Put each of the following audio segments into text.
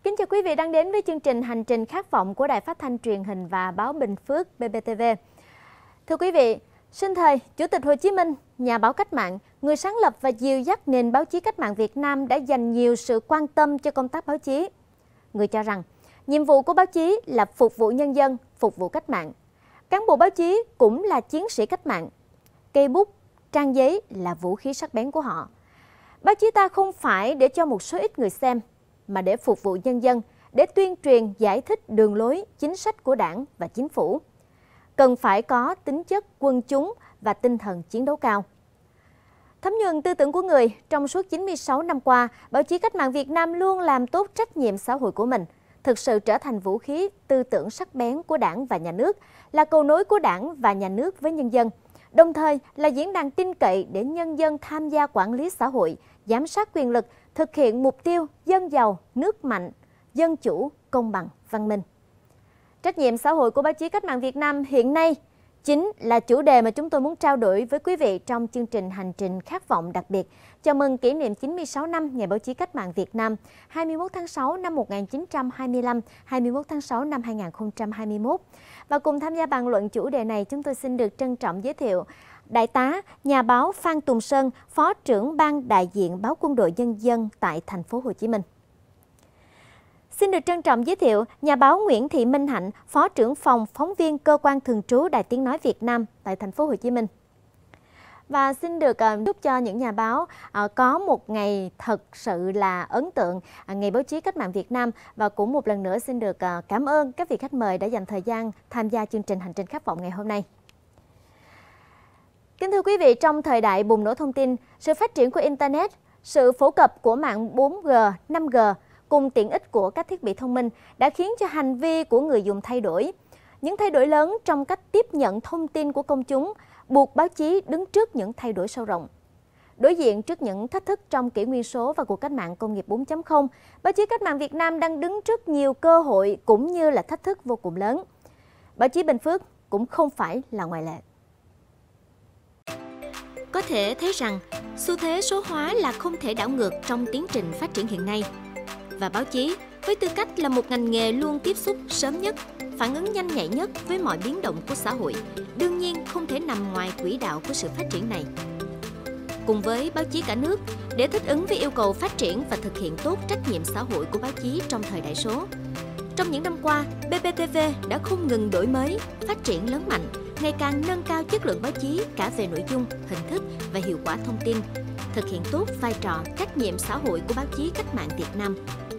Kính chào quý vị đang đến với chương trình Hành trình khát vọng của Đài Phát thanh Truyền hình và Báo Bình Phước BBTV. Thưa quý vị, sinh thời Chủ tịch Hồ Chí Minh, nhà báo cách mạng, người sáng lập và dìu dắt nền báo chí cách mạng Việt Nam đã dành nhiều sự quan tâm cho công tác báo chí. Người cho rằng, nhiệm vụ của báo chí là phục vụ nhân dân, phục vụ cách mạng. Cán bộ báo chí cũng là chiến sĩ cách mạng. Cây bút, trang giấy là vũ khí sắc bén của họ. Báo chí ta không phải để cho một số ít người xem, mà để phục vụ nhân dân, để tuyên truyền, giải thích đường lối, chính sách của Đảng và Chính phủ. Cần phải có tính chất quân chúng và tinh thần chiến đấu cao. Thấm nhuần tư tưởng của người, trong suốt 96 năm qua, báo chí cách mạng Việt Nam luôn làm tốt trách nhiệm xã hội của mình, thực sự trở thành vũ khí tư tưởng sắc bén của Đảng và Nhà nước, là cầu nối của Đảng và Nhà nước với nhân dân, đồng thời là diễn đàn tin cậy để nhân dân tham gia quản lý xã hội, giám sát quyền lực, thực hiện mục tiêu dân giàu, nước mạnh, dân chủ, công bằng, văn minh. Trách nhiệm xã hội của báo chí cách mạng Việt Nam hiện nay chính là chủ đề mà chúng tôi muốn trao đổi với quý vị trong chương trình Hành trình khát vọng đặc biệt chào mừng kỷ niệm 96 năm Ngày báo chí cách mạng Việt Nam 21 tháng 6 năm 1925, 21 tháng 6 năm 2021. Và cùng tham gia bàn luận chủ đề này, chúng tôi xin được trân trọng giới thiệu Đại tá, nhà báo Phan Tùng Sơn, Phó trưởng ban đại diện Báo Quân đội Nhân dân tại thành phố Hồ Chí Minh. Xin được trân trọng giới thiệu nhà báo Nguyễn Thị Minh Hạnh, Phó trưởng phòng phóng viên Cơ quan thường trú Đài Tiếng nói Việt Nam tại thành phố Hồ Chí Minh. Và xin được chúc cho những nhà báo có một ngày thật sự là ấn tượng, Ngày báo chí cách mạng Việt Nam, và cũng một lần nữa xin được cảm ơn các vị khách mời đã dành thời gian tham gia chương trình Hành trình khát vọng ngày hôm nay. Kính thưa quý vị, trong thời đại bùng nổ thông tin, sự phát triển của Internet, sự phổ cập của mạng 4G, 5G cùng tiện ích của các thiết bị thông minh đã khiến cho hành vi của người dùng thay đổi. Những thay đổi lớn trong cách tiếp nhận thông tin của công chúng buộc báo chí đứng trước những thay đổi sâu rộng. Đối diện trước những thách thức trong kỷ nguyên số và cuộc cách mạng công nghiệp 4.0, báo chí cách mạng Việt Nam đang đứng trước nhiều cơ hội cũng như là thách thức vô cùng lớn. Báo chí Bình Phước cũng không phải là ngoại lệ. Có thể thấy rằng, xu thế số hóa là không thể đảo ngược trong tiến trình phát triển hiện nay. Và báo chí, với tư cách là một ngành nghề luôn tiếp xúc sớm nhất, phản ứng nhanh nhạy nhất với mọi biến động của xã hội, đương nhiên không thể nằm ngoài quỹ đạo của sự phát triển này. Cùng với báo chí cả nước, để thích ứng với yêu cầu phát triển và thực hiện tốt trách nhiệm xã hội của báo chí trong thời đại số, trong những năm qua, BBTV đã không ngừng đổi mới, phát triển lớn mạnh, ngày càng nâng cao chất lượng báo chí cả về nội dung, hình thức và hiệu quả thông tin, thực hiện tốt vai trò trách nhiệm xã hội của báo chí cách mạng Việt Nam.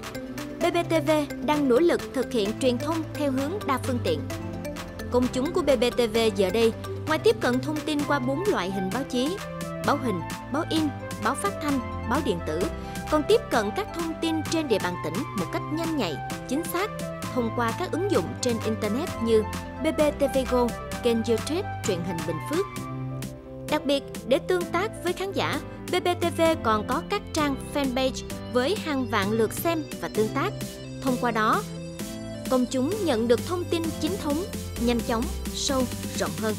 BBTV đang nỗ lực thực hiện truyền thông theo hướng đa phương tiện. Công chúng của BBTV giờ đây, ngoài tiếp cận thông tin qua 4 loại hình báo chí, báo hình, báo in, báo phát thanh, báo điện tử, còn tiếp cận các thông tin trên địa bàn tỉnh một cách nhanh nhạy, chính xác thông qua các ứng dụng trên Internet như BBTV Go, kênh YouTube truyền hình Bình Phước. Đặc biệt, để tương tác với khán giả, BBTV còn có các trang fanpage với hàng vạn lượt xem và tương tác. Thông qua đó, công chúng nhận được thông tin chính thống, nhanh chóng, sâu, rộng hơn.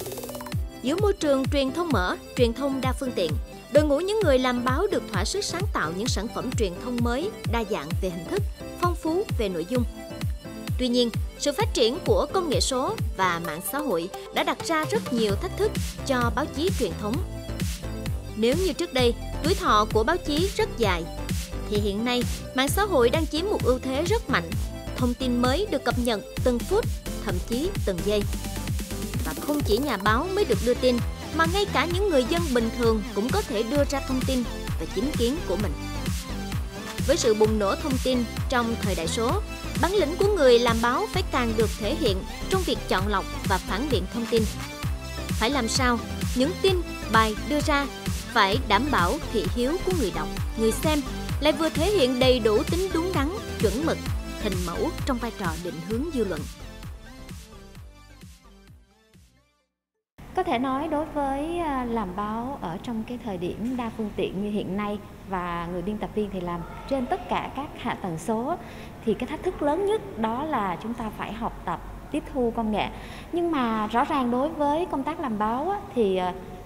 Giữa môi trường truyền thông mở, truyền thông đa phương tiện, đội ngũ những người làm báo được thỏa sức sáng tạo những sản phẩm truyền thông mới, đa dạng về hình thức, phong phú về nội dung. Tuy nhiên, sự phát triển của công nghệ số và mạng xã hội đã đặt ra rất nhiều thách thức cho báo chí truyền thống. Nếu như trước đây, tuổi thọ của báo chí rất dài, thì hiện nay, mạng xã hội đang chiếm một ưu thế rất mạnh. Thông tin mới được cập nhật từng phút, thậm chí từng giây. Và không chỉ nhà báo mới được đưa tin, mà ngay cả những người dân bình thường cũng có thể đưa ra thông tin và chính kiến của mình. Với sự bùng nổ thông tin trong thời đại số, bản lĩnh của người làm báo phải càng được thể hiện trong việc chọn lọc và phản biện thông tin. Phải làm sao những tin, bài đưa ra phải đảm bảo thị hiếu của người đọc, người xem, lại vừa thể hiện đầy đủ tính đúng đắn, chuẩn mực, hình mẫu trong vai trò định hướng dư luận. Có thể nói đối với làm báo ở trong cái thời điểm đa phương tiện như hiện nay và người biên tập viên thì làm trên tất cả các hạ tầng số, thì cái thách thức lớn nhất đó là chúng ta phải học tập, tiếp thu công nghệ. Nhưng mà rõ ràng đối với công tác làm báo thì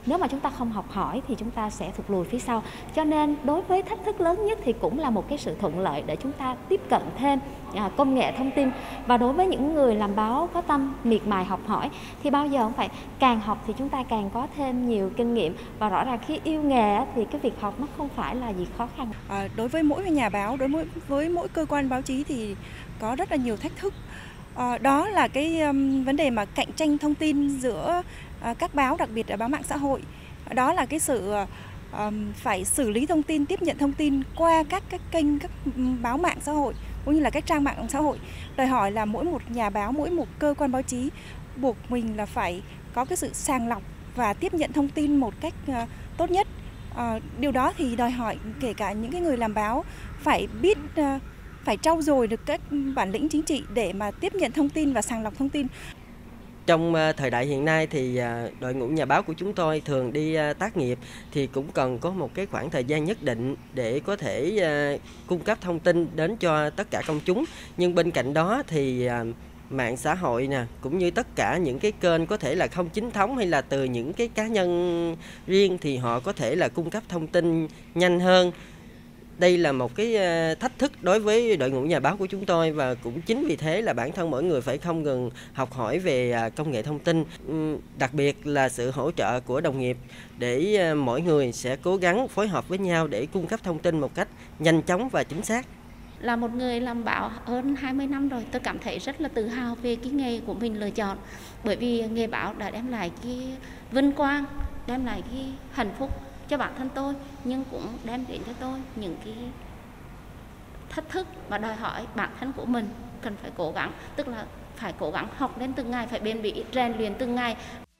Nếu mà chúng ta không học hỏi thì chúng ta sẽ thụt lùi phía sau. Cho nên đối với thách thức lớn nhất thì cũng là một cái sự thuận lợi để chúng ta tiếp cận thêm công nghệ thông tin. Và đối với những người làm báo có tâm miệt mài học hỏi thì bao giờ cũng phải càng học thì chúng ta càng có thêm nhiều kinh nghiệm. Và rõ ràng khi yêu nghề thì cái việc học nó không phải là gì khó khăn. Đối với mỗi nhà báo, với mỗi cơ quan báo chí thì có rất là nhiều thách thức. Đó là cái vấn đề mà cạnh tranh thông tin giữa các báo, đặc biệt là báo mạng xã hội. Đó là cái sự phải xử lý thông tin, tiếp nhận thông tin qua các kênh, các báo mạng xã hội cũng như là các trang mạng xã hội. Đòi hỏi là mỗi một nhà báo, mỗi một cơ quan báo chí buộc mình là phải có cái sự sàng lọc và tiếp nhận thông tin một cách tốt nhất. Điều đó thì đòi hỏi kể cả những cái người làm báo phải biết, phải trau dồi được các bản lĩnh chính trị để mà tiếp nhận thông tin và sàng lọc thông tin. Trong thời đại hiện nay thì đội ngũ nhà báo của chúng tôi thường đi tác nghiệp thì cũng cần có một cái khoảng thời gian nhất định để có thể cung cấp thông tin đến cho tất cả công chúng. Nhưng bên cạnh đó thì mạng xã hội nè, cũng như tất cả những cái kênh có thể là không chính thống hay là từ những cái cá nhân riêng thì họ có thể là cung cấp thông tin nhanh hơn. Đây là một cái thách thức đối với đội ngũ nhà báo của chúng tôi và cũng chính vì thế là bản thân mỗi người phải không ngừng học hỏi về công nghệ thông tin, đặc biệt là sự hỗ trợ của đồng nghiệp để mỗi người sẽ cố gắng phối hợp với nhau để cung cấp thông tin một cách nhanh chóng và chính xác. Là một người làm báo hơn 20 năm rồi, tôi cảm thấy rất là tự hào về cái nghề của mình lựa chọn. Bởi vì nghề báo đã đem lại cái vinh quang, đem lại cái hạnh phúc cho bản thân tôi, nhưng cũng đem đến cho tôi những cái thách thức mà đòi hỏi bản thân của mình cần phải cố gắng, tức là phải cố gắng học lên từng ngày, phải bền bỉ, rèn luyện từng ngày.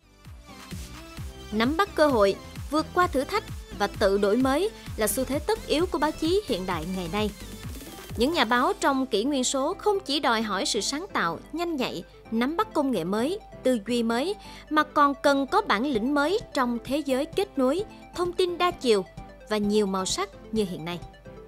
Nắm bắt cơ hội, vượt qua thử thách và tự đổi mới là xu thế tất yếu của báo chí hiện đại ngày nay. Những nhà báo trong kỷ nguyên số không chỉ đòi hỏi sự sáng tạo, nhanh nhạy, nắm bắt công nghệ mới, tư duy mới, mà còn cần có bản lĩnh mới trong thế giới kết nối, thông tin đa chiều và nhiều màu sắc như hiện nay.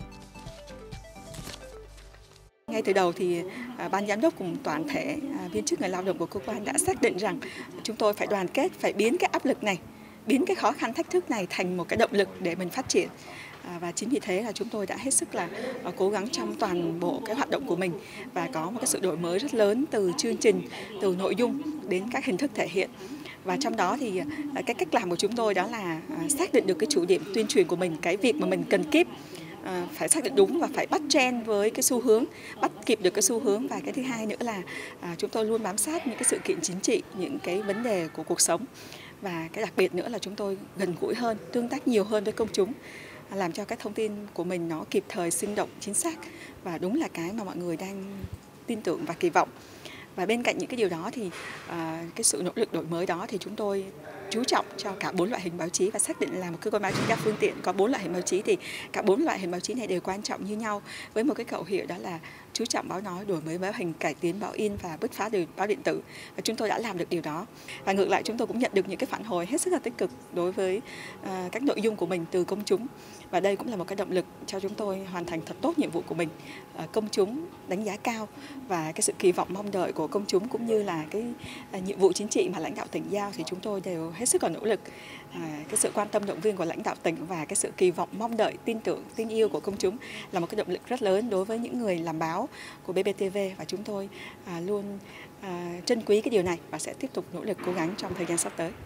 Ngay từ đầu thì ban giám đốc cùng toàn thể viên chức người lao động của cơ quan đã xác định rằng chúng tôi phải đoàn kết, phải biến cái áp lực này, biến cái khó khăn thách thức này thành một cái động lực để mình phát triển. Và chính vì thế là chúng tôi đã hết sức là cố gắng trong toàn bộ cái hoạt động của mình và có một cái sự đổi mới rất lớn từ chương trình, từ nội dung đến các hình thức thể hiện. Và trong đó thì cái cách làm của chúng tôi đó là xác định được cái chủ điểm tuyên truyền của mình, cái việc mà mình cần kíp phải xác định đúng và phải bắt trend với cái xu hướng, bắt kịp được cái xu hướng. Và cái thứ hai nữa là chúng tôi luôn bám sát những cái sự kiện chính trị, những cái vấn đề của cuộc sống. Và cái đặc biệt nữa là chúng tôi gần gũi hơn, tương tác nhiều hơn với công chúng, làm cho các thông tin của mình nó kịp thời, sinh động, chính xác và đúng là cái mà mọi người đang tin tưởng và kỳ vọng. Và bên cạnh những cái điều đó thì cái sự nỗ lực đổi mới đó thì chúng tôi chú trọng cho cả 4 loại hình báo chí và xác định là một cơ quan báo chí đa phương tiện có 4 loại hình báo chí thì cả 4 loại hình báo chí này đều quan trọng như nhau với một cái khẩu hiệu đó là chú trọng báo nói, đổi mới báo hình, cải tiến báo in và bứt phá báo điện tử. Và chúng tôi đã làm được điều đó. Và ngược lại chúng tôi cũng nhận được những cái phản hồi hết sức là tích cực đối với các nội dung của mình từ công chúng. Và đây cũng là một cái động lực cho chúng tôi hoàn thành thật tốt nhiệm vụ của mình. Công chúng đánh giá cao và cái sự kỳ vọng mong đợi của công chúng cũng như là cái nhiệm vụ chính trị mà lãnh đạo tỉnh giao thì chúng tôi đều hết sức là nỗ lực. Cái sự quan tâm động viên của lãnh đạo tỉnh và cái sự kỳ vọng mong đợi, tin tưởng, tin yêu của công chúng là một cái động lực rất lớn đối với những người làm báo của BBTV và chúng tôi luôn trân quý cái điều này và sẽ tiếp tục nỗ lực cố gắng trong thời gian sắp tới.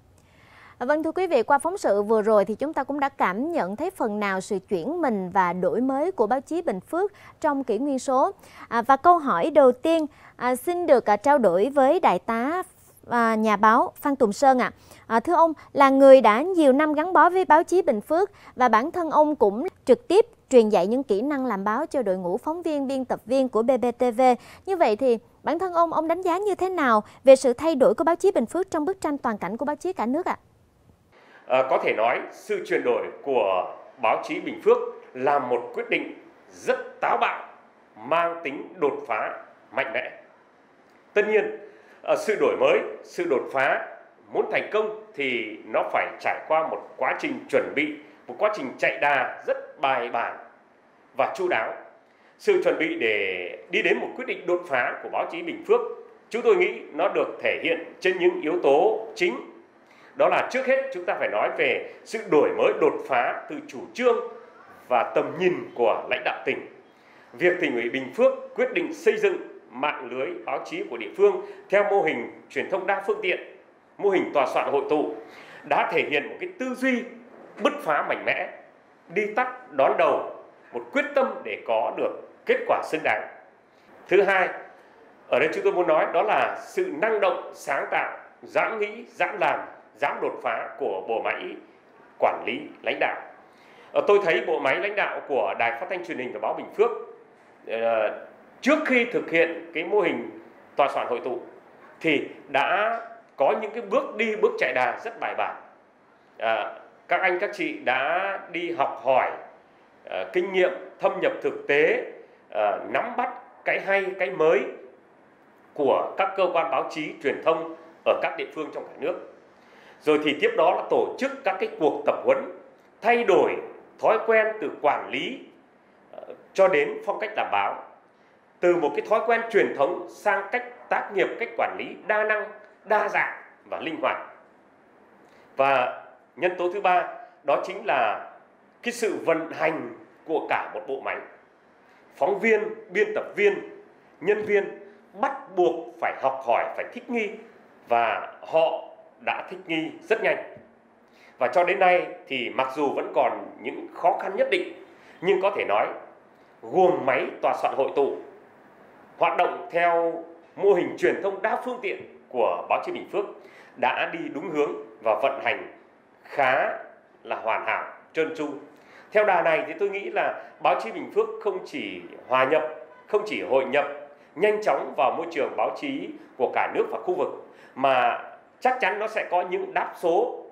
Vâng thưa quý vị, qua phóng sự vừa rồi thì chúng ta cũng đã cảm nhận thấy phần nào sự chuyển mình và đổi mới của báo chí Bình Phước trong kỷ nguyên số. Và câu hỏi đầu tiên xin được trao đổi với đại tá nhà báo Phan Tùng Sơn ạ. Thưa ông, là người đã nhiều năm gắn bó với báo chí Bình Phước và bản thân ông cũng trực tiếp truyền dạy những kỹ năng làm báo cho đội ngũ phóng viên, biên tập viên của BBTV. Như vậy thì bản thân ông đánh giá như thế nào về sự thay đổi của báo chí Bình Phước trong bức tranh toàn cảnh của báo chí cả nước ạ? Có thể nói sự chuyển đổi của báo chí Bình Phước là một quyết định rất táo bạo, mang tính đột phá mạnh mẽ. Tất nhiên, sự đổi mới, sự đột phá muốn thành công thì nó phải trải qua một quá trình chuẩn bị, một quá trình chạy đà rất bài bản và chu đáo. Sự chuẩn bị để đi đến một quyết định đột phá của báo chí Bình Phước, chúng tôi nghĩ nó được thể hiện trên những yếu tố chính. đó là trước hết chúng ta phải nói về sự đổi mới đột phá từ chủ trương và tầm nhìn của lãnh đạo tỉnh. Việc Tỉnh ủy Bình Phước quyết định xây dựng mạng lưới báo chí của địa phương theo mô hình truyền thông đa phương tiện, mô hình tòa soạn hội tụ đã thể hiện một cái tư duy bứt phá mạnh mẽ, đi tắt đón đầu, một quyết tâm để có được kết quả xứng đáng. Thứ hai, ở đây chúng tôi muốn nói đó là sự năng động, sáng tạo, dám nghĩ, dám làm, dám đột phá của bộ máy quản lý lãnh đạo. Tôi thấy bộ máy lãnh đạo của Đài Phát thanh Truyền hình và Báo Bình Phước trước khi thực hiện cái mô hình tòa soạn hội tụ thì đã có những cái bước đi, bước chạy đà rất bài bản. Các anh các chị đã đi học hỏi kinh nghiệm, thâm nhập thực tế, nắm bắt cái hay, cái mới của các cơ quan báo chí truyền thông ở các địa phương trong cả nước. Rồi thì tiếp đó là tổ chức các cái cuộc tập huấn, thay đổi thói quen từ quản lý cho đến phong cách làm báo, từ một cái thói quen truyền thống sang cách tác nghiệp, cách quản lý đa năng, đa dạng và linh hoạt. Và nhân tố thứ ba đó chính là cái sự vận hành của cả một bộ máy. Phóng viên, biên tập viên, nhân viên bắt buộc phải học hỏi, phải thích nghi, và họ đã thích nghi rất nhanh. Và cho đến nay thì mặc dù vẫn còn những khó khăn nhất định, nhưng có thể nói guồng máy tòa soạn hội tụ hoạt động theo mô hình truyền thông đa phương tiện của báo chí Bình Phước đã đi đúng hướng và vận hành khá là hoàn hảo, trơn tru. Theo đà này thì tôi nghĩ là báo chí Bình Phước không chỉ hòa nhập, không chỉ hội nhập nhanh chóng vào môi trường báo chí của cả nước và khu vực, mà chắc chắn nó sẽ có những đáp số,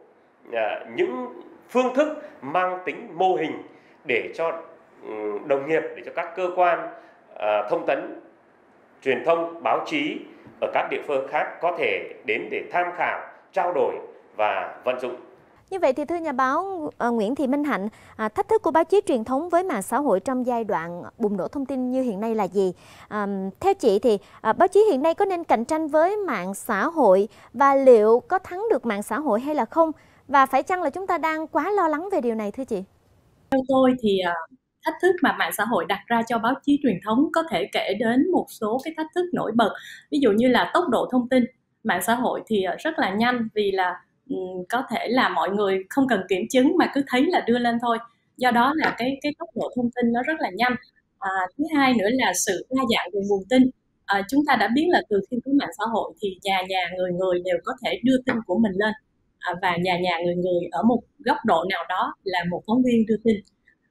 những phương thức mang tính mô hình để cho đồng nghiệp, để cho các cơ quan thông tấn, truyền thông, báo chí ở các địa phương khác có thể đến để tham khảo, trao đổi và vận dụng. Như vậy thì thưa nhà báo Nguyễn Thị Minh Hạnh, thách thức của báo chí truyền thống với mạng xã hội trong giai đoạn bùng nổ thông tin như hiện nay là gì? Theo chị thì báo chí hiện nay có nên cạnh tranh với mạng xã hội, và liệu có thắng được mạng xã hội hay là không? Và phải chăng là chúng ta đang quá lo lắng về điều này thưa chị? Theo tôi thì thách thức mà mạng xã hội đặt ra cho báo chí truyền thống có thể kể đến một số cái thách thức nổi bật. Ví dụ như là tốc độ thông tin. Mạng xã hội thì rất là nhanh, vì là có thể là mọi người không cần kiểm chứng mà cứ thấy là đưa lên thôi. Do đó là cái tốc độ thông tin nó rất là nhanh. Thứ hai nữa là sự đa dạng về nguồn tin. Chúng ta đã biết là từ khi có mạng xã hội thì nhà nhà người đều có thể đưa tin của mình lên, và nhà nhà người ở một góc độ nào đó là một phóng viên đưa tin.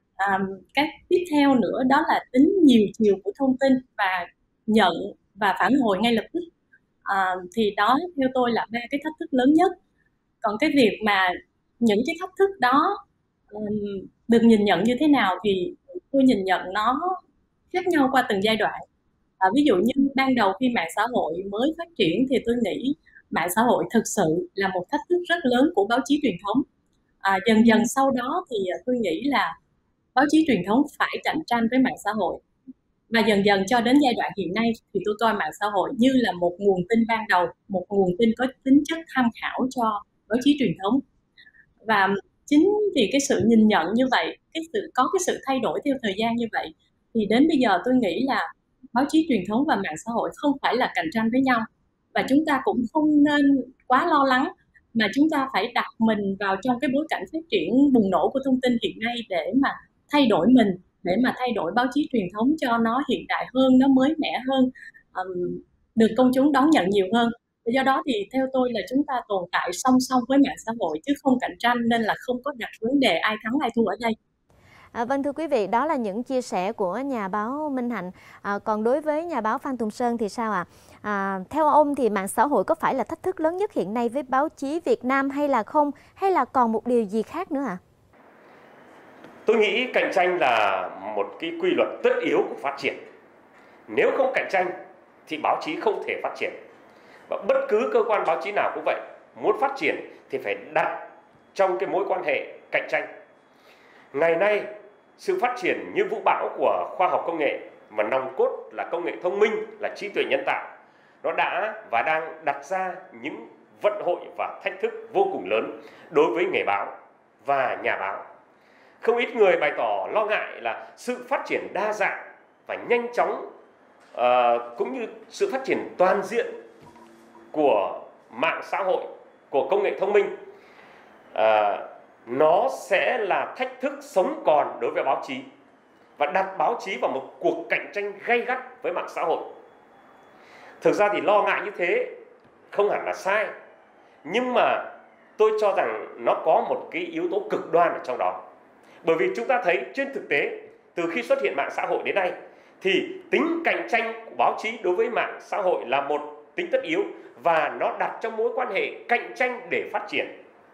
Cái tiếp theo nữa đó là tính nhiều chiều của thông tin và nhận và phản hồi ngay lập tức. Thì đó theo tôi là ba cái thách thức lớn nhất. Còn cái việc mà những cái thách thức đó được nhìn nhận như thế nào thì tôi nhìn nhận nó khác nhau qua từng giai đoạn. Ví dụ như ban đầu khi mạng xã hội mới phát triển thì tôi nghĩ mạng xã hội thực sự là một thách thức rất lớn của báo chí truyền thống. Dần dần sau đó thì tôi nghĩ là báo chí truyền thống phải cạnh tranh với mạng xã hội. Và dần dần cho đến giai đoạn hiện nay thì tôi coi mạng xã hội như là một nguồn tin ban đầu, một nguồn tin có tính chất tham khảo cho báo chí truyền thống. Và chính vì cái sự nhìn nhận như vậy, có cái sự thay đổi theo thời gian như vậy, thì đến bây giờ tôi nghĩ là báo chí truyền thống và mạng xã hội không phải là cạnh tranh với nhau. Và chúng ta cũng không nên quá lo lắng, mà chúng ta phải đặt mình vào trong cái bối cảnh phát triển bùng nổ của thông tin hiện nay để mà thay đổi mình, để mà thay đổi báo chí truyền thống cho nó hiện đại hơn, nó mới mẻ hơn, được công chúng đón nhận nhiều hơn. Do đó thì theo tôi là chúng ta tồn tại song song với mạng xã hội chứ không cạnh tranh, nên là không có đặt vấn đề ai thắng ai thua ở đây. Vâng thưa quý vị, đó là những chia sẻ của nhà báo Minh Hạnh. Còn đối với nhà báo Phan Tùng Sơn thì sao ạ? Theo ông thì mạng xã hội có phải là thách thức lớn nhất hiện nay với báo chí Việt Nam hay là không? Hay là còn một điều gì khác nữa ạ? Tôi nghĩ cạnh tranh là một cái quy luật tất yếu của phát triển. Nếu không cạnh tranh thì báo chí không thể phát triển. Và bất cứ cơ quan báo chí nào cũng vậy, muốn phát triển thì phải đặt trong cái mối quan hệ cạnh tranh. Ngày nay, sự phát triển như vũ bão của khoa học công nghệ, mà nòng cốt là công nghệ thông minh, là trí tuệ nhân tạo, nó đã và đang đặt ra những vận hội và thách thức vô cùng lớn đối với nghề báo và nhà báo. Không ít người bày tỏ lo ngại là sự phát triển đa dạng và nhanh chóng cũng như sự phát triển toàn diện của mạng xã hội, của công nghệ thông minh, nó sẽ là thách thức sống còn đối với báo chí và đặt báo chí vào một cuộc cạnh tranh gay gắt với mạng xã hội. Thực ra thì lo ngại như thế không hẳn là sai, nhưng mà tôi cho rằng nó có một cái yếu tố cực đoan ở trong đó. Bởi vì chúng ta thấy trên thực tế, từ khi xuất hiện mạng xã hội đến nay, thì tính cạnh tranh của báo chí đối với mạng xã hội là một tính tất yếu, và nó đặt trong mối quan hệ cạnh tranh để phát triển.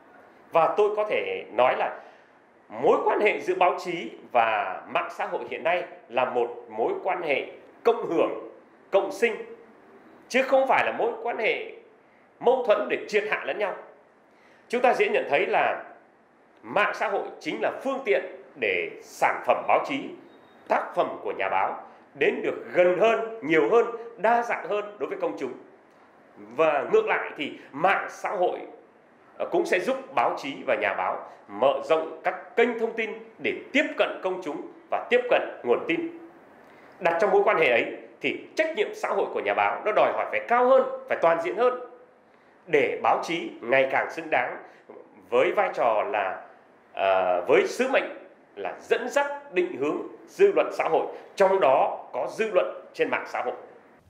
Và tôi có thể nói là mối quan hệ giữa báo chí và mạng xã hội hiện nay là một mối quan hệ cộng hưởng, cộng sinh, chứ không phải là mối quan hệ mâu thuẫn để triệt hạ lẫn nhau. Chúng ta dễ nhận thấy là mạng xã hội chính là phương tiện để sản phẩm báo chí, tác phẩm của nhà báo đến được gần hơn, nhiều hơn, đa dạng hơn đối với công chúng. Và ngược lại thì mạng xã hội cũng sẽ giúp báo chí và nhà báo mở rộng các kênh thông tin để tiếp cận công chúng và tiếp cận nguồn tin. Đặt trong mối quan hệ ấy thì trách nhiệm xã hội của nhà báo nó đòi hỏi phải cao hơn, phải toàn diện hơn, để báo chí ngày càng xứng đáng với vai trò là với sứ mệnh là dẫn dắt định hướng dư luận xã hội, trong đó có dư luận trên mạng xã hội.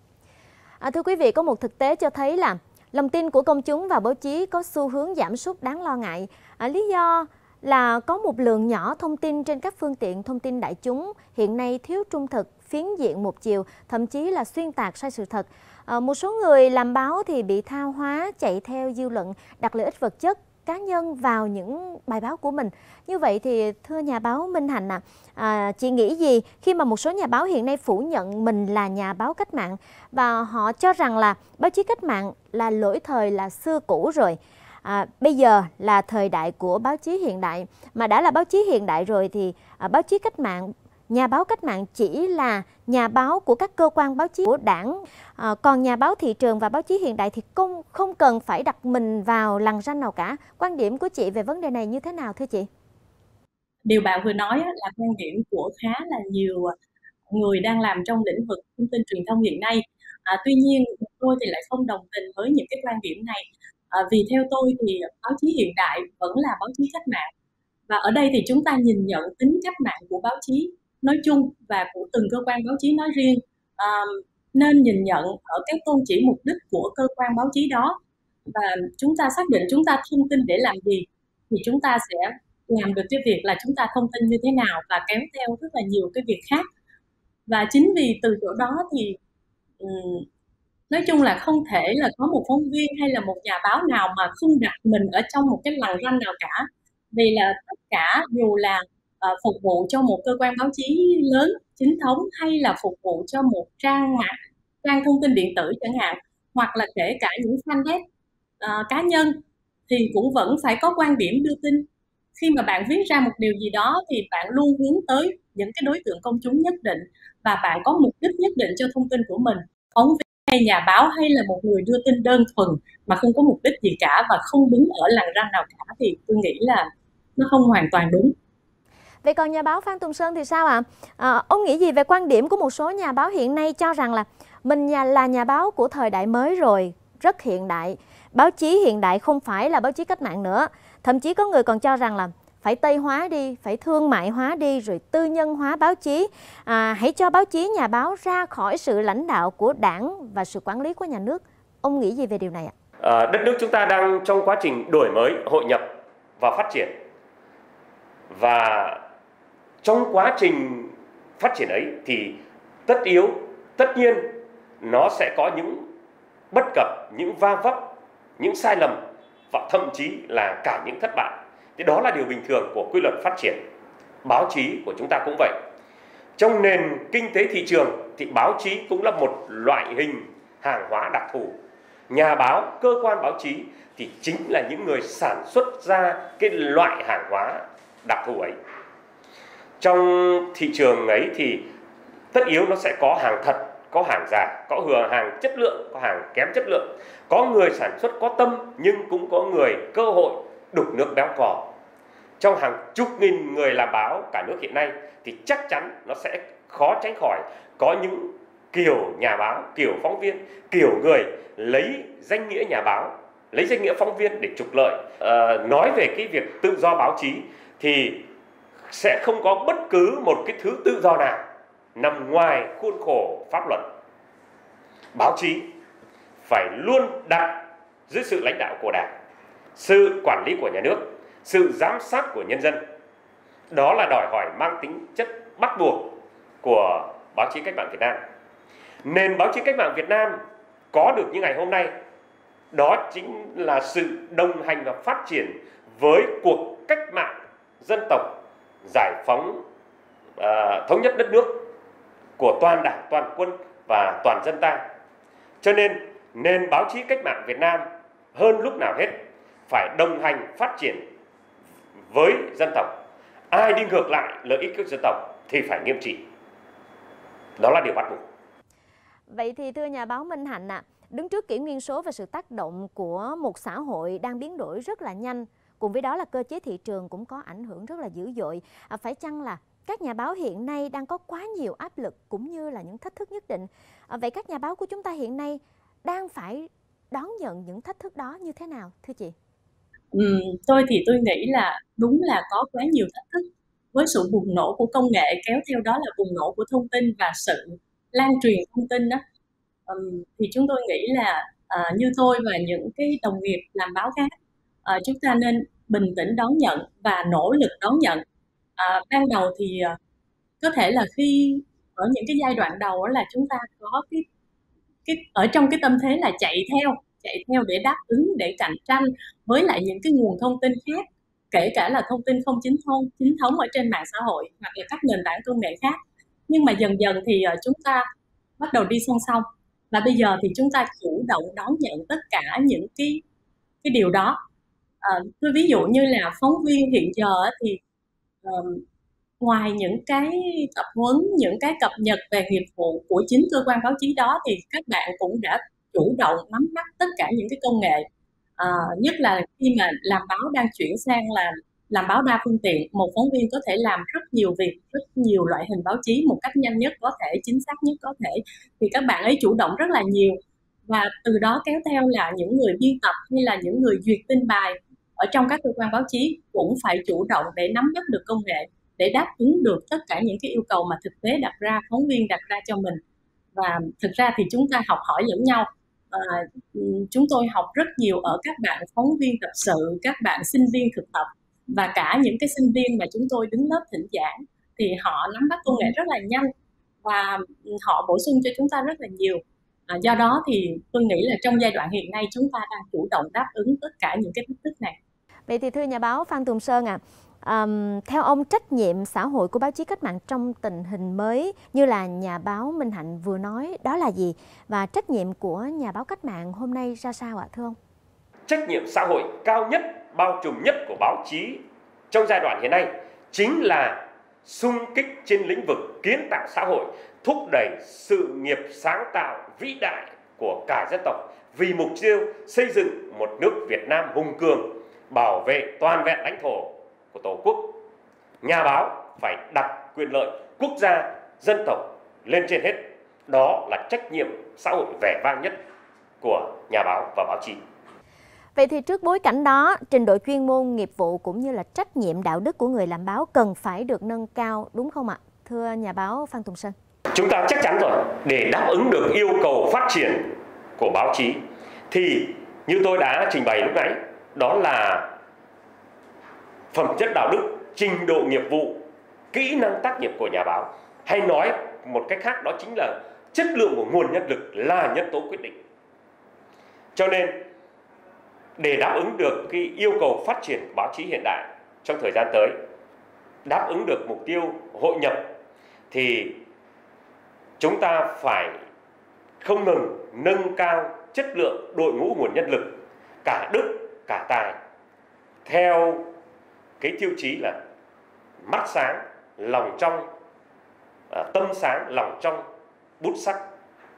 Thưa quý vị, có một thực tế cho thấy là lòng tin của công chúng vào báo chí có xu hướng giảm sút đáng lo ngại. Lý do là có một lượng nhỏ thông tin trên các phương tiện thông tin đại chúng hiện nay thiếu trung thực, phiến diện một chiều, thậm chí là xuyên tạc sai sự thật. Một số người làm báo thì bị tha hóa, chạy theo dư luận, đặt lợi ích vật chất cá nhân vào những bài báo của mình. Như vậy thì thưa nhà báo Minh Hạnh chị nghĩ gì khi mà một số nhà báo hiện nay phủ nhận mình là nhà báo cách mạng và họ cho rằng là báo chí cách mạng là lỗi thời, là xưa cũ rồi. Bây giờ là thời đại của báo chí hiện đại, mà đã là báo chí hiện đại rồi thì báo chí cách mạng, nhà báo cách mạng chỉ là nhà báo của các cơ quan báo chí của đảng, còn nhà báo thị trường và báo chí hiện đại thì không cần phải đặt mình vào lằn ranh nào cả. Quan điểm của chị về vấn đề này như thế nào thưa chị? Điều bạn vừa nói là quan điểm của khá là nhiều người đang làm trong lĩnh vực thông tin truyền thông hiện nay. Tuy nhiên tôi thì lại không đồng tình với những cái quan điểm này, vì theo tôi thì báo chí hiện đại vẫn là báo chí cách mạng, và ở đây thì chúng ta nhìn nhận tính cách mạng của báo chí nói chung và của từng cơ quan báo chí nói riêng, nên nhìn nhận ở các tôn chỉ mục đích của cơ quan báo chí đó, và chúng ta xác định chúng ta thông tin để làm gì thì chúng ta sẽ làm được cái việc là chúng ta thông tin như thế nào và kéo theo rất là nhiều cái việc khác. Và chính vì từ chỗ đó thì nói chung là không thể là có một phóng viên hay là một nhà báo nào mà không đặt mình ở trong một cái lằn ranh nào cả, vì là tất cả dù là phục vụ cho một cơ quan báo chí lớn chính thống hay là phục vụ cho một trang thông tin điện tử chẳng hạn, hoặc là kể cả những fanpage cá nhân, thì cũng vẫn phải có quan điểm đưa tin. Khi mà bạn viết ra một điều gì đó thì bạn luôn hướng tới những cái đối tượng công chúng nhất định, và bạn có mục đích nhất định cho thông tin của mình. Phóng viên hay nhà báo hay là một người đưa tin đơn thuần mà không có mục đích gì cả và không đứng ở lằn ranh nào cả thì tôi nghĩ là nó không hoàn toàn đúng. Vậy còn nhà báo Phan Tùng Sơn thì sao ạ? Ông nghĩ gì về quan điểm của một số nhà báo hiện nay cho rằng là mình là nhà báo của thời đại mới rồi, rất hiện đại. Báo chí hiện đại không phải là báo chí cách mạng nữa. Thậm chí có người còn cho rằng là phải Tây hóa đi, phải thương mại hóa đi, rồi tư nhân hóa báo chí. Hãy cho báo chí, nhà báo ra khỏi sự lãnh đạo của đảng và sự quản lý của nhà nước. Ông nghĩ gì về điều này ạ? Đất nước chúng ta đang trong quá trình đổi mới, hội nhập và phát triển. Và trong quá trình phát triển ấy thì tất nhiên nó sẽ có những bất cập, những va vấp, những sai lầm và thậm chí là cả những thất bại. Thì đó là điều bình thường của quy luật phát triển. Báo chí của chúng ta cũng vậy. Trong nền kinh tế thị trường thì báo chí cũng là một loại hình hàng hóa đặc thù. Nhà báo, cơ quan báo chí thì chính là những người sản xuất ra cái loại hàng hóa đặc thù ấy. Trong thị trường ấy thì tất yếu nó sẽ có hàng thật, có hàng giả, có hàng chất lượng, có hàng kém chất lượng, có người sản xuất có tâm nhưng cũng có người cơ hội đục nước béo cò. Trong hàng chục nghìn người làm báo cả nước hiện nay thì chắc chắn nó sẽ khó tránh khỏi có những kiểu nhà báo, kiểu phóng viên, kiểu người lấy danh nghĩa nhà báo, lấy danh nghĩa phóng viên để trục lợi. Nói về cái việc tự do báo chí thì sẽ không có bất cứ một cái thứ tự do nào nằm ngoài khuôn khổ pháp luật. Báo chí phải luôn đặt dưới sự lãnh đạo của Đảng, sự quản lý của nhà nước, sự giám sát của nhân dân. Đó là đòi hỏi mang tính chất bắt buộc của báo chí cách mạng Việt Nam. Nền báo chí cách mạng Việt Nam có được như ngày hôm nay, đó chính là sự đồng hành và phát triển với cuộc cách mạng dân tộc, giải phóng, thống nhất đất nước của toàn Đảng, toàn quân và toàn dân ta. Cho nên nền báo chí cách mạng Việt Nam hơn lúc nào hết phải đồng hành phát triển với dân tộc. Ai đi ngược lại lợi ích của dân tộc thì phải nghiêm trị. Đó là điều bắt buộc. Vậy thì thưa nhà báo Minh Hạnh ạ, đứng trước kỷ nguyên số và sự tác động của một xã hội đang biến đổi rất là nhanh, cùng với đó là cơ chế thị trường cũng có ảnh hưởng rất là dữ dội, phải chăng là các nhà báo hiện nay đang có quá nhiều áp lực cũng như là những thách thức nhất định? Vậy các nhà báo của chúng ta hiện nay đang phải đón nhận những thách thức đó như thế nào thưa chị? Tôi nghĩ là đúng là có quá nhiều thách thức. Với sự bùng nổ của công nghệ kéo theo đó là bùng nổ của thông tin và sự lan truyền thông tin đó, thì chúng tôi nghĩ là như tôi và những cái đồng nghiệp làm báo khác, chúng ta nên bình tĩnh đón nhận và nỗ lực đón nhận. Ban đầu thì có thể là khi ở những cái giai đoạn đầu là chúng ta có cái ở trong cái tâm thế là chạy theo để đáp ứng, để cạnh tranh với lại những cái nguồn thông tin khác, kể cả là thông tin không chính thống ở trên mạng xã hội hoặc là các nền tảng công nghệ khác. Nhưng mà dần dần thì chúng ta bắt đầu đi song song, và bây giờ thì chúng ta chủ động đón nhận tất cả những cái điều đó. Tôi ví dụ như là phóng viên hiện giờ thì ngoài những cái tập huấn, những cái cập nhật về nghiệp vụ của chính cơ quan báo chí đó, thì các bạn cũng đã chủ động nắm bắt tất cả những cái công nghệ, nhất là khi mà làm báo đang chuyển sang là làm báo đa phương tiện. Một phóng viên có thể làm rất nhiều việc, rất nhiều loại hình báo chí một cách nhanh nhất có thể, chính xác nhất có thể, thì các bạn ấy chủ động rất là nhiều, và từ đó kéo theo là những người biên tập hay là những người duyệt tin bài ở trong các cơ quan báo chí cũng phải chủ động để nắm bắt được công nghệ, để đáp ứng được tất cả những cái yêu cầu mà thực tế đặt ra, phóng viên đặt ra cho mình. Và thực ra thì chúng ta học hỏi lẫn nhau. Chúng tôi học rất nhiều ở các bạn phóng viên tập sự, các bạn sinh viên thực tập, và cả những cái sinh viên mà chúng tôi đứng lớp thỉnh giảng, thì họ nắm bắt công nghệ rất là nhanh và họ bổ sung cho chúng ta rất là nhiều. Do đó thì tôi nghĩ là trong giai đoạn hiện nay chúng ta đang chủ động đáp ứng tất cả những cái thách thức này. Vậy thì thưa nhà báo Phan Tùng Sơn ạ, theo ông, trách nhiệm xã hội của báo chí cách mạng trong tình hình mới như là nhà báo Minh Hạnh vừa nói đó là gì? Và trách nhiệm của nhà báo cách mạng hôm nay ra sao ạ thưa ông? Trách nhiệm xã hội cao nhất, bao trùm nhất của báo chí trong giai đoạn hiện nay chính là xung kích trên lĩnh vực kiến tạo xã hội, thúc đẩy sự nghiệp sáng tạo vĩ đại của cả dân tộc vì mục tiêu xây dựng một nước Việt Nam hùng cường, bảo vệ toàn vẹn lãnh thổ của Tổ quốc. Nhà báo phải đặt quyền lợi quốc gia, dân tộc lên trên hết. Đó là trách nhiệm xã hội vẻ vang nhất của nhà báo và báo chí. Vậy thì trước bối cảnh đó, trình độ chuyên môn, nghiệp vụ cũng như là trách nhiệm đạo đức của người làm báo cần phải được nâng cao, đúng không ạ? Thưa nhà báo Phan Tùng Sơn. Chúng ta chắc chắn rồi, để đáp ứng được yêu cầu phát triển của báo chí thì như tôi đã trình bày lúc nãy, đó là phẩm chất đạo đức, trình độ nghiệp vụ, kỹ năng tác nghiệp của nhà báo. Hay nói một cách khác, đó chính là chất lượng của nguồn nhân lực là nhân tố quyết định. Cho nên để đáp ứng được cái yêu cầu phát triển của báo chí hiện đại trong thời gian tới, đáp ứng được mục tiêu hội nhập, thì chúng ta phải không ngừng nâng cao chất lượng đội ngũ nguồn nhân lực, cả đức, cả tài, theo cái tiêu chí là mắt sáng, lòng trong, tâm sáng, lòng trong, bút sắc,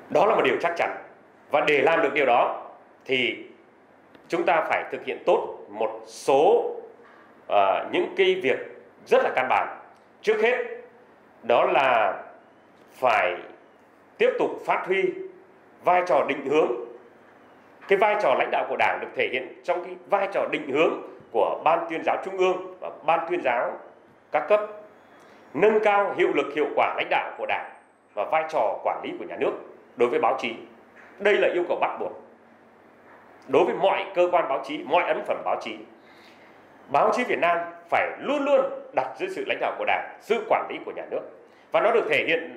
Đó là một điều chắc chắn. Và để làm được điều đó thì chúng ta phải thực hiện tốt một số những cái việc rất là căn bản. Trước hết đó là phải tiếp tục phát huy vai trò định hướng. Cái vai trò lãnh đạo của Đảng được thể hiện trong cái vai trò định hướng của Ban Tuyên giáo Trung ương và Ban Tuyên giáo các cấp. Nâng cao hiệu lực hiệu quả lãnh đạo của Đảng và vai trò quản lý của nhà nước đối với báo chí. Đây là yêu cầu bắt buộc đối với mọi cơ quan báo chí, mọi ấn phẩm báo chí. Báo chí Việt Nam phải luôn luôn đặt dưới sự lãnh đạo của Đảng, sự quản lý của nhà nước. Và nó được thể hiện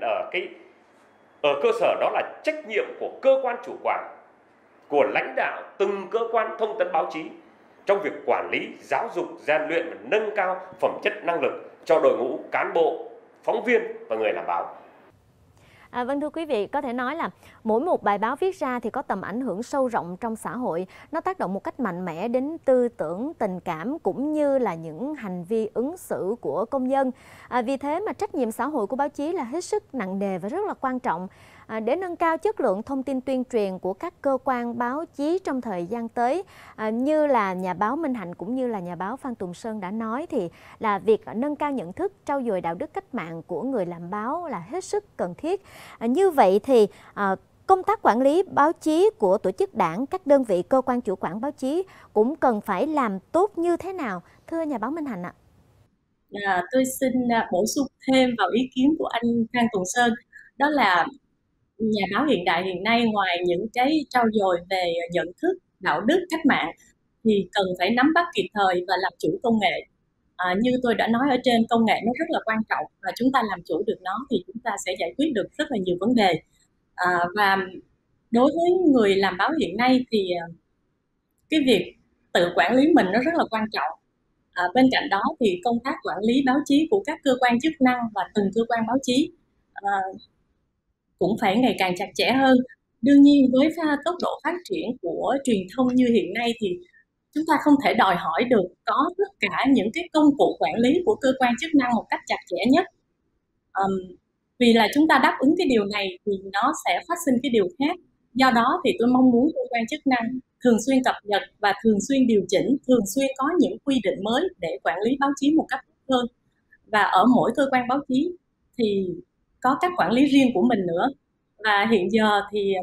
ở cơ sở đó là trách nhiệm của cơ quan chủ quản, của lãnh đạo từng cơ quan thông tấn báo chí trong việc quản lý, giáo dục, rèn luyện và nâng cao phẩm chất năng lực cho đội ngũ cán bộ, phóng viên và người làm báo. Vâng, thưa quý vị, có thể nói là mỗi một bài báo viết ra thì có tầm ảnh hưởng sâu rộng trong xã hội. Nó tác động một cách mạnh mẽ đến tư tưởng, tình cảm cũng như là những hành vi ứng xử của công dân. Vì thế mà trách nhiệm xã hội của báo chí là hết sức nặng nề và rất là quan trọng. Để nâng cao chất lượng thông tin tuyên truyền của các cơ quan báo chí trong thời gian tới, như là nhà báo Minh Hạnh cũng như là nhà báo Phan Tùng Sơn đã nói, thì là việc nâng cao nhận thức, trau dồi đạo đức cách mạng của người làm báo là hết sức cần thiết. Như vậy thì công tác quản lý báo chí của tổ chức đảng, các đơn vị cơ quan chủ quản báo chí cũng cần phải làm tốt như thế nào, thưa nhà báo Minh Hạnh ạ? Tôi xin bổ sung thêm vào ý kiến của anh Phan Tùng Sơn, đó là nhà báo hiện đại hiện nay ngoài những cái trau dồi về nhận thức, đạo đức, cách mạng thì cần phải nắm bắt kịp thời và làm chủ công nghệ. Như tôi đã nói ở trên, công nghệ nó rất là quan trọng và chúng ta làm chủ được nó thì chúng ta sẽ giải quyết được rất là nhiều vấn đề. Và đối với người làm báo hiện nay thì cái việc tự quản lý mình nó rất là quan trọng. Bên cạnh đó thì công tác quản lý báo chí của các cơ quan chức năng và từng cơ quan báo chí cũng phải ngày càng chặt chẽ hơn. Đương nhiên với tốc độ phát triển của truyền thông như hiện nay thì chúng ta không thể đòi hỏi được có tất cả những cái công cụ quản lý của cơ quan chức năng một cách chặt chẽ nhất. Vì là chúng ta đáp ứng cái điều này thì nó sẽ phát sinh cái điều khác. Do đó thì tôi mong muốn cơ quan chức năng thường xuyên cập nhật và thường xuyên điều chỉnh, thường xuyên có những quy định mới để quản lý báo chí một cách tốt hơn. Và ở mỗi cơ quan báo chí thì có cách quản lý riêng của mình nữa. Và hiện giờ thì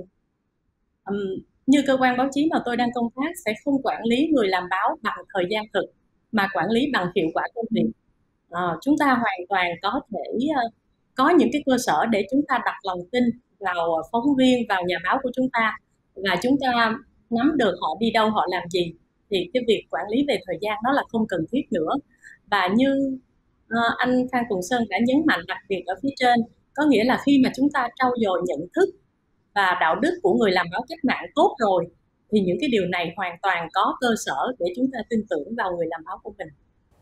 như cơ quan báo chí mà tôi đang công tác sẽ không quản lý người làm báo bằng thời gian thực mà quản lý bằng hiệu quả công việc. Chúng ta hoàn toàn có thể có những cái cơ sở để chúng ta đặt lòng tin vào phóng viên, vào nhà báo của chúng ta và chúng ta nắm được họ đi đâu, họ làm gì, thì cái việc quản lý về thời gian đó là không cần thiết nữa. Và như anh Phan Tùng Sơn đã nhấn mạnh đặc biệt ở phía trên, có nghĩa là khi mà chúng ta trau dồi nhận thức và đạo đức của người làm báo cách mạng tốt rồi thì những cái điều này hoàn toàn có cơ sở để chúng ta tin tưởng vào người làm báo của mình.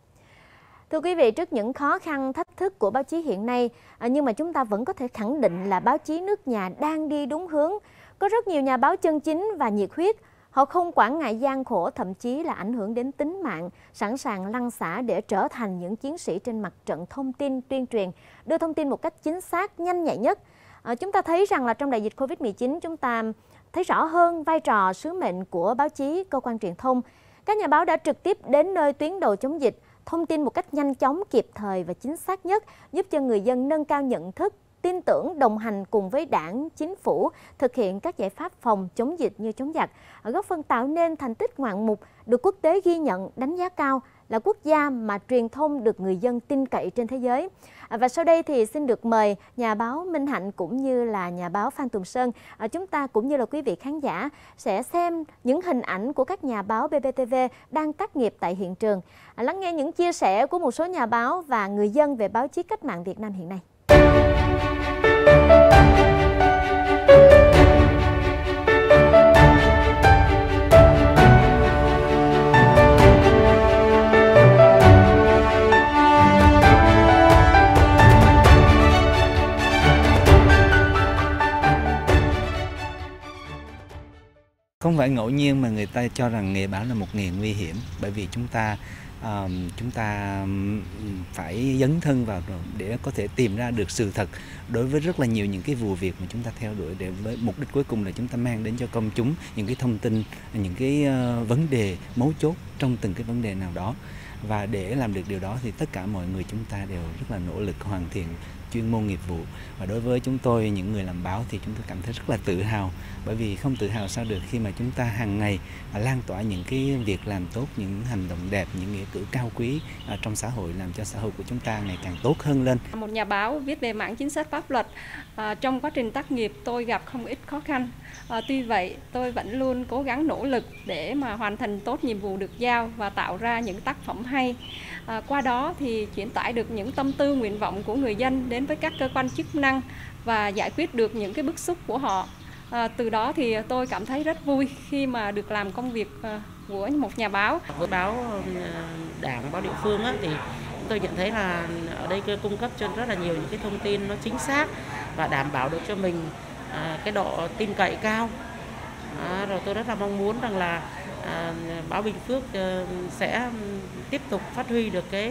Thưa quý vị, trước những khó khăn, thách thức của báo chí hiện nay, nhưng mà chúng ta vẫn có thể khẳng định là báo chí nước nhà đang đi đúng hướng. Có rất nhiều nhà báo chân chính và nhiệt huyết. Họ không quản ngại gian khổ, thậm chí là ảnh hưởng đến tính mạng, sẵn sàng lăn xả để trở thành những chiến sĩ trên mặt trận thông tin, tuyên truyền, đưa thông tin một cách chính xác, nhanh nhạy nhất. Chúng ta thấy rằng là trong đại dịch Covid-19, chúng ta thấy rõ hơn vai trò, sứ mệnh của báo chí, cơ quan truyền thông. Các nhà báo đã trực tiếp đến nơi tuyến đầu chống dịch, thông tin một cách nhanh chóng, kịp thời và chính xác nhất, giúp cho người dân nâng cao nhận thức, tin tưởng, đồng hành cùng với Đảng, Chính phủ, thực hiện các giải pháp phòng chống dịch như chống giặc, góp phần tạo nên thành tích ngoạn mục, được quốc tế ghi nhận, đánh giá cao, là quốc gia mà truyền thông được người dân tin cậy trên thế giới. Và sau đây thì xin được mời nhà báo Minh Hạnh cũng như là nhà báo Phan Tùng Sơn, chúng ta cũng như là quý vị khán giả sẽ xem những hình ảnh của các nhà báo BBTV đang tác nghiệp tại hiện trường, lắng nghe những chia sẻ của một số nhà báo và người dân về báo chí cách mạng Việt Nam hiện nay. Không phải ngẫu nhiên mà người ta cho rằng nghề báo là một nghề nguy hiểm, bởi vì chúng ta chúng ta phải dấn thân vào để có thể tìm ra được sự thật đối với rất là nhiều những cái vụ việc mà chúng ta theo đuổi, để với mục đích cuối cùng là chúng ta mang đến cho công chúng những cái thông tin, những cái vấn đề mấu chốt trong từng cái vấn đề nào đó. Và để làm được điều đó thì tất cả mọi người chúng ta đều rất là nỗ lực hoàn thiện chuyên môn nghiệp vụ. Và đối với chúng tôi, những người làm báo, thì chúng tôi cảm thấy rất là tự hào, bởi vì không tự hào sao được khi mà chúng ta hàng ngày lan tỏa những cái việc làm tốt, những hành động đẹp, những nghĩa cử cao quý trong xã hội, làm cho xã hội của chúng ta ngày càng tốt hơn lên. Một nhà báo viết về mảng chính sách pháp luật, trong quá trình tác nghiệp tôi gặp không ít khó khăn. Tuy vậy tôi vẫn luôn cố gắng nỗ lực để mà hoàn thành tốt nhiệm vụ được giao và tạo ra những tác phẩm hay. Qua đó thì truyền tải được những tâm tư nguyện vọng của người dân đến với các cơ quan chức năng và giải quyết được những cái bức xúc của họ. Từ đó thì tôi cảm thấy rất vui khi mà được làm công việc của một nhà báo. Với báo đảng, báo địa phương thì tôi nhận thấy là ở đây cung cấp cho rất là nhiều những cái thông tin nó chính xác và đảm bảo được cho mình cái độ tin cậy cao. Rồi tôi rất là mong muốn rằng là báo Bình Phước sẽ tiếp tục phát huy được cái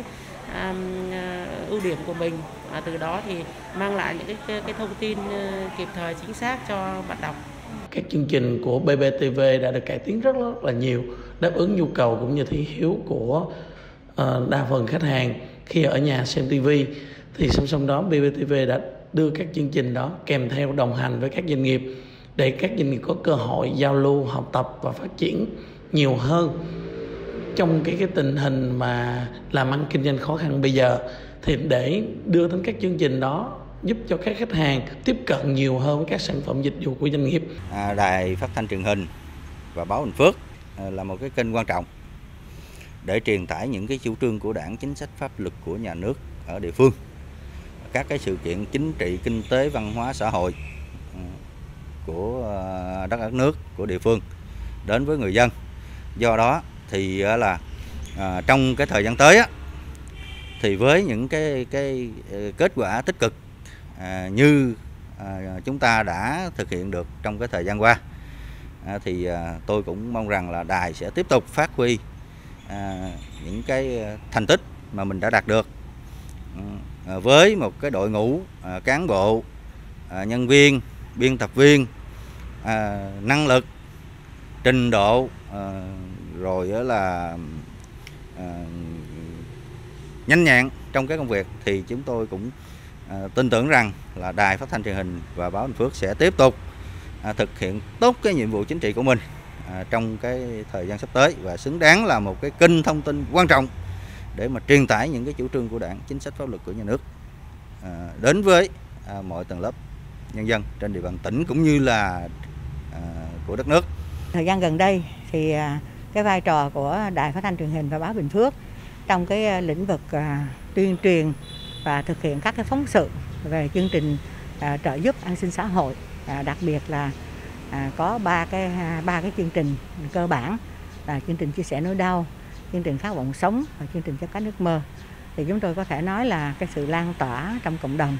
ưu điểm của mình, và từ đó thì mang lại những cái thông tin kịp thời chính xác cho bạn đọc. Các chương trình của BBTV đã được cải tiến rất là nhiều, đáp ứng nhu cầu cũng như thị hiếu của đa phần khách hàng khi ở nhà xem TV. Thì song song đó, BBTV đã đưa các chương trình đó kèm theo đồng hành với các doanh nghiệp để các doanh nghiệp có cơ hội giao lưu, học tập và phát triển nhiều hơn. Trong cái tình hình mà làm ăn kinh doanh khó khăn bây giờ, thì để đưa đến các chương trình đó giúp cho các khách hàng tiếp cận nhiều hơn với các sản phẩm dịch vụ của doanh nghiệp. Đài Phát thanh Truyền hình và báo Bình Phước là một cái kênh quan trọng để truyền tải những cái chủ trương của Đảng, chính sách pháp luật của nhà nước ở địa phương, các cái sự kiện chính trị, kinh tế, văn hóa, xã hội của đất nước, của địa phương đến với người dân. Do đó thì là trong cái thời gian tới thì với những cái kết quả tích cực như chúng ta đã thực hiện được trong cái thời gian qua, thì tôi cũng mong rằng là đài sẽ tiếp tục phát huy những cái thành tích mà mình đã đạt được với một cái đội ngũ cán bộ, nhân viên, biên tập viên năng lực, trình độ, rồi là nhanh nhẹn trong cái công việc, thì chúng tôi cũng tin tưởng rằng là Đài Phát thanh Truyền hình và báo Bình Phước sẽ tiếp tục thực hiện tốt cái nhiệm vụ chính trị của mình trong cái thời gian sắp tới, và xứng đáng là một cái kênh thông tin quan trọng để mà truyền tải những cái chủ trương của Đảng, chính sách pháp luật của nhà nước đến với mọi tầng lớp nhân dân trên địa bàn tỉnh cũng như là của đất nước. Thời gian gần đây thì cái vai trò của Đài Phát thanh Truyền hình và báo Bình Phước trong cái lĩnh vực tuyên truyền và thực hiện các cái phóng sự về chương trình trợ giúp an sinh xã hội, đặc biệt là có ba cái chương trình cơ bản là chương trình chia sẻ nỗi đau, chương trình khát vọng sống và chương trình chấp cánh ước mơ. Thì chúng tôi có thể nói là cái sự lan tỏa trong cộng đồng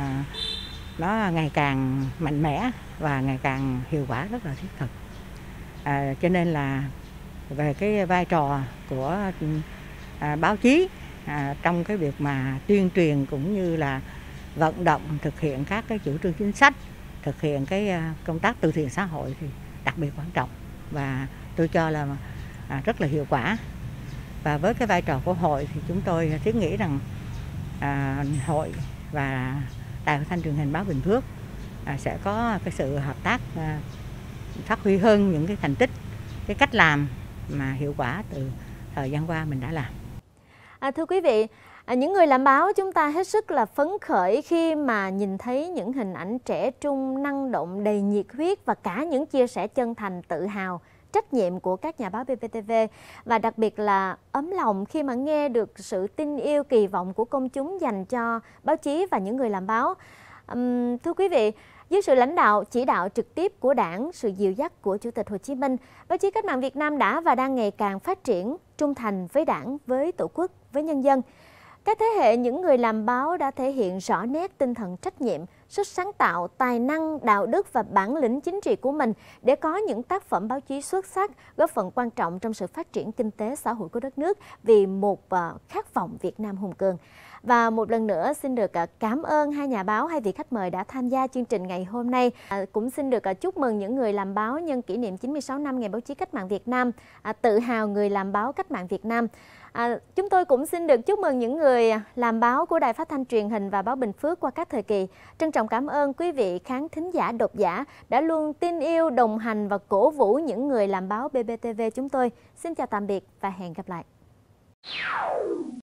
nó ngày càng mạnh mẽ và ngày càng hiệu quả, rất là thiết thực. Cho nên là về cái vai trò của báo chí trong cái việc mà tuyên truyền cũng như là vận động thực hiện các cái chủ trương chính sách, thực hiện cái công tác từ thiện xã hội thì đặc biệt quan trọng, và tôi cho là rất là hiệu quả. Và với cái vai trò của hội thì chúng tôi thiết nghĩ rằng hội và Đài Phát thanh Truyền hình báo Bình Phước sẽ có cái sự hợp tác phát huy hơn những cái thành tích, cái cách làm mà hiệu quả từ thời gian qua mình đã làm. Thưa quý vị, những người làm báo chúng ta hết sức là phấn khởi khi mà nhìn thấy những hình ảnh trẻ trung, năng động, đầy nhiệt huyết và cả những chia sẻ chân thành, tự hào, trách nhiệm của các nhà báo BBTV, và đặc biệt là ấm lòng khi mà nghe được sự tin yêu, kỳ vọng của công chúng dành cho báo chí và những người làm báo. Thưa quý vị, dưới sự lãnh đạo, chỉ đạo trực tiếp của Đảng, sự dìu dắt của Chủ tịch Hồ Chí Minh, báo chí cách mạng Việt Nam đã và đang ngày càng phát triển, trung thành với Đảng, với Tổ quốc, với nhân dân. Các thế hệ những người làm báo đã thể hiện rõ nét tinh thần trách nhiệm, sức sáng tạo, tài năng, đạo đức và bản lĩnh chính trị của mình để có những tác phẩm báo chí xuất sắc, góp phần quan trọng trong sự phát triển kinh tế xã hội của đất nước vì một khát vọng Việt Nam hùng cường. Và một lần nữa xin được cảm ơn hai nhà báo, hai vị khách mời đã tham gia chương trình ngày hôm nay. Cũng xin được chúc mừng những người làm báo nhân kỷ niệm 96 năm Ngày Báo chí Cách mạng Việt Nam, tự hào người làm báo cách mạng Việt Nam. Chúng tôi cũng xin được chúc mừng những người làm báo của Đài Phát thanh Truyền hình và Báo Bình Phước qua các thời kỳ. Trân trọng cảm ơn quý vị khán thính giả, độc giả đã luôn tin yêu, đồng hành và cổ vũ những người làm báo BBTV chúng tôi. Xin chào tạm biệt và hẹn gặp lại.